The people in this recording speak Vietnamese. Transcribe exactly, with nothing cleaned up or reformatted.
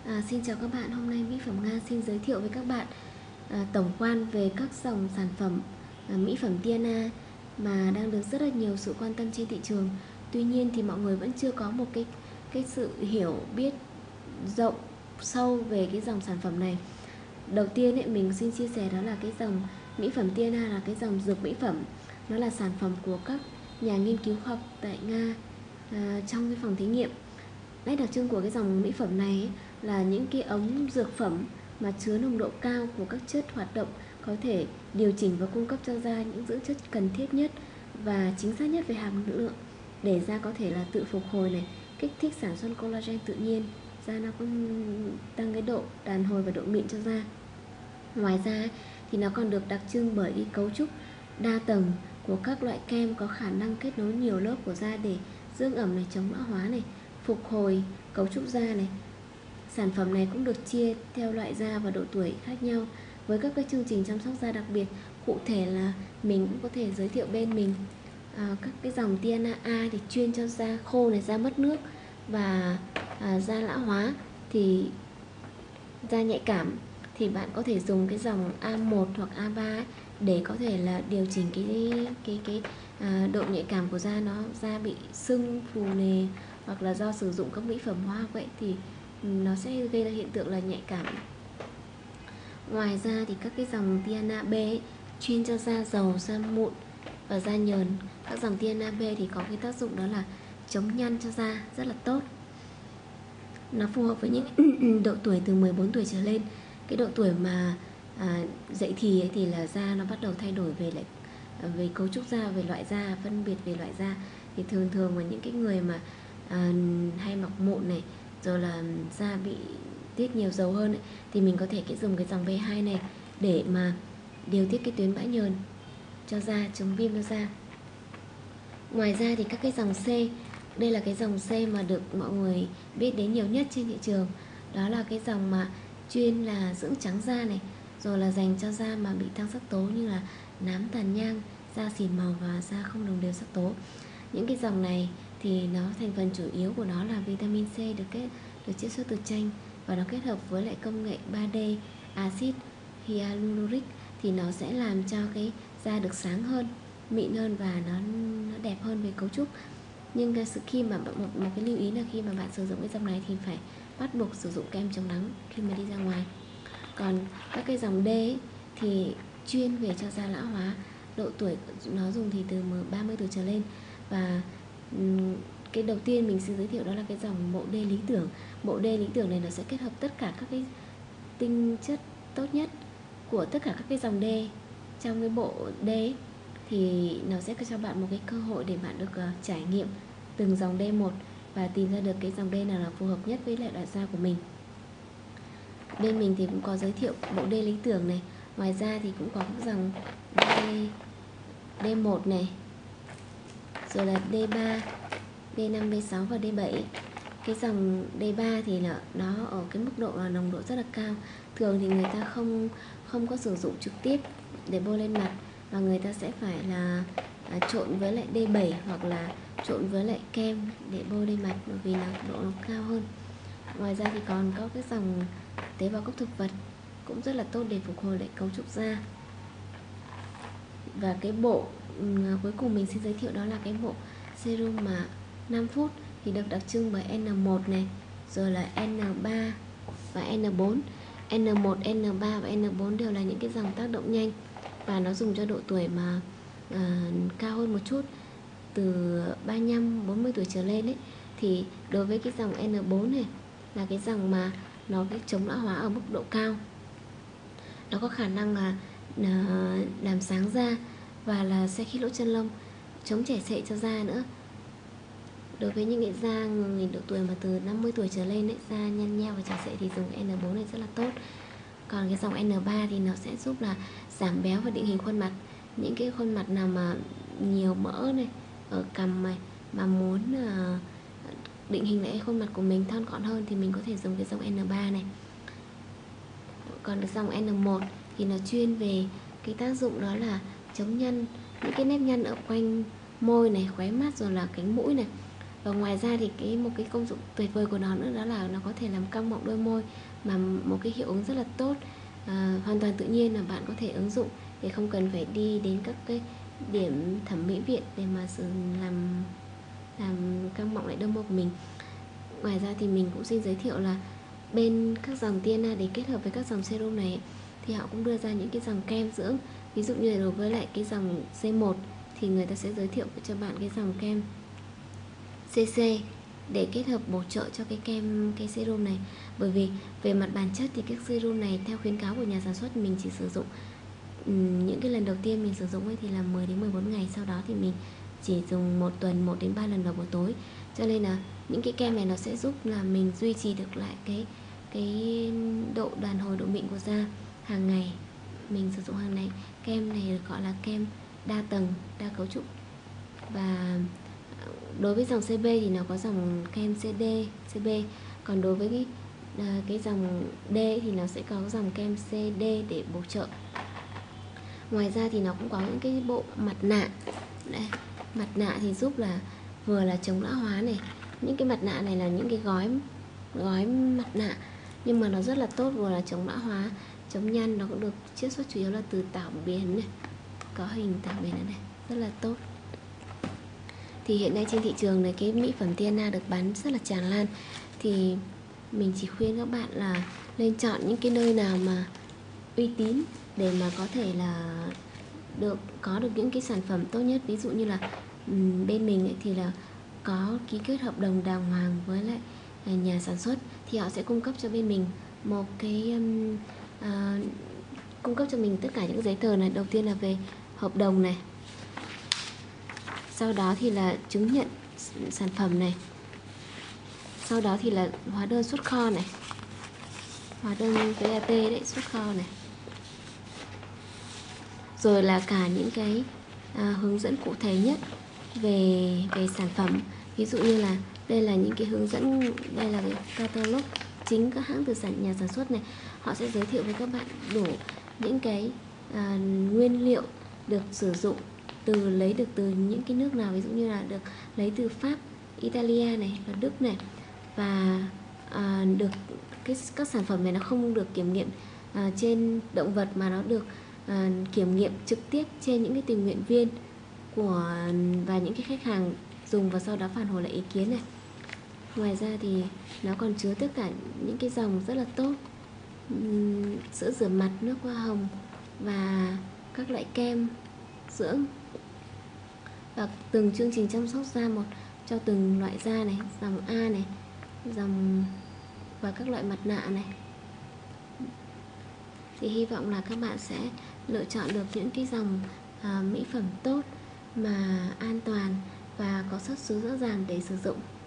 À, xin chào các bạn, hôm nay Mỹ Phẩm Nga xin giới thiệu với các bạn à, tổng quan về các dòng sản phẩm à, mỹ phẩm Tiana mà đang được rất là nhiều sự quan tâm trên thị trường. Tuy nhiên thì mọi người vẫn chưa có một cái cái sự hiểu biết rộng sâu về cái dòng sản phẩm này. Đầu tiên ấy, mình xin chia sẻ đó là cái dòng mỹ phẩm Tiana là cái dòng dược mỹ phẩm. Nó là sản phẩm của các nhà nghiên cứu khoa học tại Nga à, trong cái phòng thí nghiệm. Nét đặc trưng của cái dòng mỹ phẩm này ấy, là những cái ống dược phẩm mà chứa nồng độ cao của các chất hoạt động có thể điều chỉnh và cung cấp cho da những dưỡng chất cần thiết nhất và chính xác nhất về hàm lượng để da có thể là tự phục hồi này, kích thích sản xuất collagen tự nhiên, da nó cũng tăng cái độ đàn hồi và độ mịn cho da. Ngoài ra thì nó còn được đặc trưng bởi cái cấu trúc đa tầng của các loại kem có khả năng kết nối nhiều lớp của da để dưỡng ẩm này, chống lão hóa này, phục hồi cấu trúc da này. Sản phẩm này cũng được chia theo loại da và độ tuổi khác nhau với các cái chương trình chăm sóc da đặc biệt. Cụ thể là mình cũng có thể giới thiệu bên mình à, các cái dòng Tiana A thì chuyên cho da khô này, da mất nước và à, da lão hóa, thì da nhạy cảm thì bạn có thể dùng cái dòng A một hoặc A ba ấy, để có thể là điều chỉnh cái cái cái à, độ nhạy cảm của da, nó da bị sưng phù nề hoặc là do sử dụng các mỹ phẩm hóa học vậy thì nó sẽ gây ra hiện tượng là nhạy cảm. Ngoài ra thì các cái dòng Tiana B ấy, chuyên cho da dầu, da mụn và da nhờn. Các dòng Tiana B thì có cái tác dụng đó là chống nhăn cho da rất là tốt. Nó phù hợp với những độ tuổi từ mười bốn tuổi trở lên. Cái độ tuổi mà à, dậy thì ấy thì là da nó bắt đầu thay đổi về lại về cấu trúc da, về loại da, phân biệt về loại da. Thì thường thường là những cái người mà à, hay mọc mụn này, rồi là da bị tiết nhiều dầu hơn ấy, thì mình có thể cái dùng cái dòng B hai này để mà điều tiết cái tuyến bã nhờn cho da, chống viêm cho da. Ngoài ra thì các cái dòng C, đây là cái dòng C mà được mọi người biết đến nhiều nhất trên thị trường. Đó là cái dòng mà chuyên là dưỡng trắng da này, rồi là dành cho da mà bị tăng sắc tố như là nám, tàn nhang, da xỉn màu và da không đồng đều sắc tố. Những cái dòng này thì nó thành phần chủ yếu của nó là vitamin C được kết được chiết xuất từ chanh, và nó kết hợp với lại công nghệ ba D axit hyaluronic thì nó sẽ làm cho cái da được sáng hơn, mịn hơn và nó, nó đẹp hơn về cấu trúc. Nhưng cái sự khi mà một, một cái lưu ý là khi mà bạn sử dụng cái dòng này thì phải bắt buộc sử dụng kem chống nắng khi mà đi ra ngoài. Còn các cái dòng D ấy, thì chuyên về cho da lão hóa, độ tuổi nó dùng thì từ ba mươi tuổi trở lên. Và cái đầu tiên mình xin giới thiệu đó là cái dòng bộ D lý tưởng. Bộ D lý tưởng này nó sẽ kết hợp tất cả các cái tinh chất tốt nhất của tất cả các cái dòng D trong cái bộ D ấy, thì nó sẽ cho bạn một cái cơ hội để bạn được uh, trải nghiệm từng dòng D một và tìm ra được cái dòng D nào là phù hợp nhất với lại loại da của mình. Bên mình thì cũng có giới thiệu bộ D lý tưởng này. Ngoài ra thì cũng có các dòng D, D một này, rồi là D ba, D năm, D sáu và D bảy. Cái dòng D ba thì là nó ở cái mức độ là nồng độ rất là cao. Thường thì người ta không không có sử dụng trực tiếp để bôi lên mặt, và người ta sẽ phải là à, trộn với lại D bảy hoặc là trộn với lại kem để bôi lên mặt, bởi vì là độ nó cao hơn. Ngoài ra thì còn có cái dòng tế bào gốc thực vật cũng rất là tốt để phục hồi lại cấu trúc da. Và cái bộ um, cuối cùng mình xin giới thiệu đó là cái bộ serum mà năm phút thì được đặc trưng bởi N một này, rồi là N ba và N bốn. N một, N ba và N bốn đều là những cái dòng tác động nhanh và nó dùng cho độ tuổi mà à, cao hơn một chút, từ ba mươi lăm, bốn mươi tuổi trở lên ấy. Thì đối với cái dòng N bốn này là cái dòng mà nó cái chống lão hóa ở mức độ cao, nó có khả năng là à, làm sáng da và là xe khít lỗ chân lông, chống chảy xệ cho da nữa. Đối với những cái da người độ tuổi mà từ năm mươi tuổi trở lên ấy, da nhăn nheo và chảy xệ thì dùng N bốn này rất là tốt. Còn cái dòng N ba thì nó sẽ giúp là giảm béo và định hình khuôn mặt. Những cái khuôn mặt nào mà nhiều mỡ này ở cằm này mà muốn uh, định hình lại khuôn mặt của mình thon gọn hơn thì mình có thể dùng cái dòng N ba này. Còn cái dòng N một thì nó chuyên về cái tác dụng đó là chống nhăn, những cái nếp nhăn ở quanh môi này, khóe mắt rồi là cánh mũi này. Và ngoài ra thì cái một cái công dụng tuyệt vời của nó nữa đó là nó có thể làm cong mọng đôi môi, mà một cái hiệu ứng rất là tốt, à, hoàn toàn tự nhiên là bạn có thể ứng dụng để không cần phải đi đến các cái điểm thẩm mỹ viện để mà sử làm làm cong mọng lại đôi môi của mình. Ngoài ra thì mình cũng xin giới thiệu là bên các dòng Tiana để kết hợp với các dòng serum này thì họ cũng đưa ra những cái dòng kem dưỡng. Ví dụ như là đối với lại cái dòng xê một thì người ta sẽ giới thiệu cho bạn cái dòng kem xê xê để kết hợp bổ trợ cho cái kem cái serum này. Bởi vì về mặt bản chất thì các serum này theo khuyến cáo của nhà sản xuất mình chỉ sử dụng um, những cái lần đầu tiên mình sử dụng ấy thì là mười đến mười bốn ngày, sau đó thì mình chỉ dùng một tuần một đến ba lần vào buổi tối. Cho nên là những cái kem này nó sẽ giúp là mình duy trì được lại cái cái độ đàn hồi, độ mịn của da hàng ngày. Mình sử dụng hàng ngày. Kem này được gọi là kem đa tầng, đa cấu trúc. Và đối với dòng xê bê thì nó có dòng kem xê đê, xê bê. Còn đối với cái, à, cái dòng D thì nó sẽ có dòng kem xê đê để bổ trợ. Ngoài ra thì nó cũng có những cái bộ mặt nạ. Đây, mặt nạ thì giúp là vừa là chống lão hóa này. Những cái mặt nạ này là những cái gói gói mặt nạ nhưng mà nó rất là tốt, vừa là chống lão hóa, chống nhăn. Nó cũng được chiết xuất chủ yếu là từ tảo biển này, có hình tảo biển này, rất là tốt. Thì hiện nay trên thị trường này cái mỹ phẩm Tiana được bán rất là tràn lan. Thì mình chỉ khuyên các bạn là nên chọn những cái nơi nào mà uy tín để mà có thể là được có được những cái sản phẩm tốt nhất. Ví dụ như là um, bên mình ấy thì là có ký kết hợp đồng đàng hoàng với lại nhà sản xuất, thì họ sẽ cung cấp cho bên mình một cái um, uh, cung cấp cho mình tất cả những giấy tờ này. Đầu tiên là về hợp đồng này, sau đó thì là chứng nhận sản phẩm này, sau đó thì là hóa đơn xuất kho này, hóa đơn vê a tê đấy, xuất kho này, rồi là cả những cái à, hướng dẫn cụ thể nhất về về sản phẩm. Ví dụ như là đây là những cái hướng dẫn, đây là cái catalog chính các hãng từ sản nhà sản xuất này, họ sẽ giới thiệu với các bạn đủ những cái à, nguyên liệu được sử dụng, từ lấy được từ những cái nước nào. Ví dụ như là được lấy từ Pháp, Italia này và Đức này, và à, được cái các sản phẩm này nó không được kiểm nghiệm à, trên động vật mà nó được à, kiểm nghiệm trực tiếp trên những cái tình nguyện viên của và những cái khách hàng dùng, và sau đó phản hồi lại ý kiến này. Ngoài ra thì nó còn chứa tất cả những cái dòng rất là tốt, uhm, sữa rửa mặt, nước hoa hồng và các loại kem dưỡng, và từng chương trình chăm sóc da một cho từng loại da này, dòng A này, dòng và các loại mặt nạ này. Thì hy vọng là các bạn sẽ lựa chọn được những cái dòng à, mỹ phẩm tốt mà an toàn và có xuất xứ rõ ràng để sử dụng.